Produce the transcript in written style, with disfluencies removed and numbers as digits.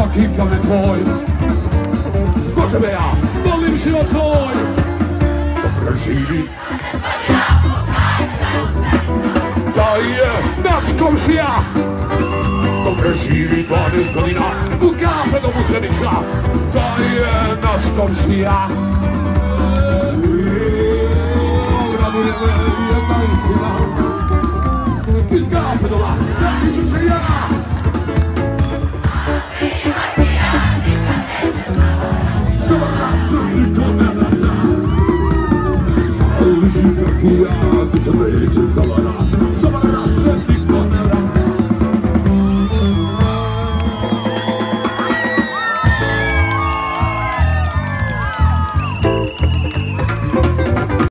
svaki kamen tvoj. Zbog tebe ja volim život svoj. Da preživi da je naš komšija. Da preživi 12 godina u kafe do Muzenica. Da je naš komšija. Raduje me jedna istina. Iz kafe doma vratit ću se ja. Samo nas niko ne raza. Ali kak ja nikad neće zavara.